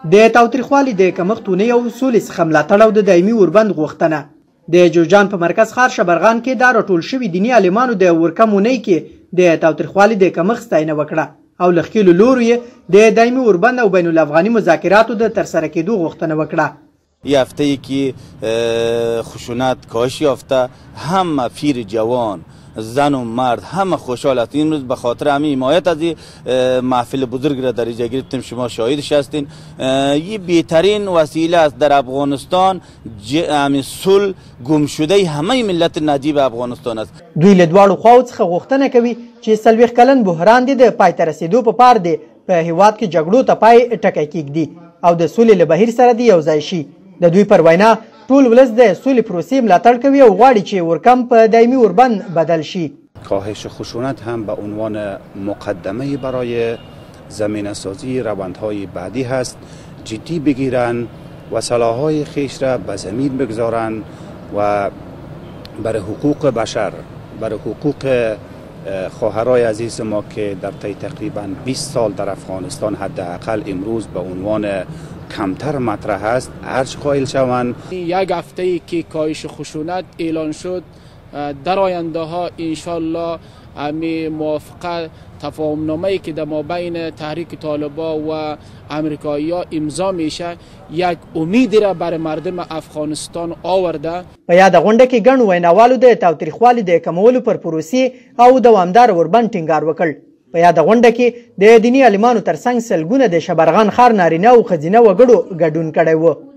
د تاوتریخوالي د کمښتونې او سولې څخه ملاتړ او د دایمي اوربند غوښتنه. د جوزجان په مرکز ښار شبرغان کې دا راټول شوي دیني عالمانو د ورکم اونۍ کې د تاوتریخوالي د کمښت ستاینه وکړه او له ښکېلو لورو یې د دایمي اوربند او بین الافغاني مذاکراتو د ترسره کېدو غوښتنه وکړه. یه هفته‌ای که خشونت کاهش یافته، همه پیر جوان زن و مرد همه خوشحال است. امروز به خاطر همین حمایت از این محفل بزرگ را در اینجا گرفتیم، شما شاهدش هستین. این بهترین وسیله است در افغانستان، همین صلح گم شده همه ملت نجیب افغانستان است. دوی له دواړو خواو څخه غوښتنه کوي چې 40 کلن بحران د پای ته رسېدو په پار دی په هیواد کې جګړو ته پای ټکی کېږدي او د سولې له بهیر سره دی یو ځای شي. د دوی پر وینا ټول ولس د سولې پروسې ملاتړ کوي او غواړي چې ورکم په دایمي اوربند بدل شي. کاهش خشونت هم به عنوان مقدمه برای زمینه‌سازی روندهای بعدی هست. جدی بگیرن و سلاح‌های خویش را به زمین بگذارن و برای حقوق بشر، برای حقوق خواهرای عزیز ما که در طی تقریبا 20 سال در افغانستان حداقل امروز به عنوان کمتر مطرح است ارج قائل شوند. یک هفته‌ای که کاهش خشونت اعلان شد، در آینده ها انشالله همی موافقه تفاهمنامه‌ای که در مابین تحریک طالبان و امریکایی‌ها امضا میشه یک امیدی را برای مردم افغانستان آورده. په یاد غونډه کې ګڼو ویناوالو د تاوتریخوالي د کمولو پر پروسې او دوامدار اوربند ټینګار وکړ. په یاد غونډه کې د دیني عالمانو ترڅنګ سلګونه د شبرغان ښار نارینه او ښځینه وګړو ګډون کړی و.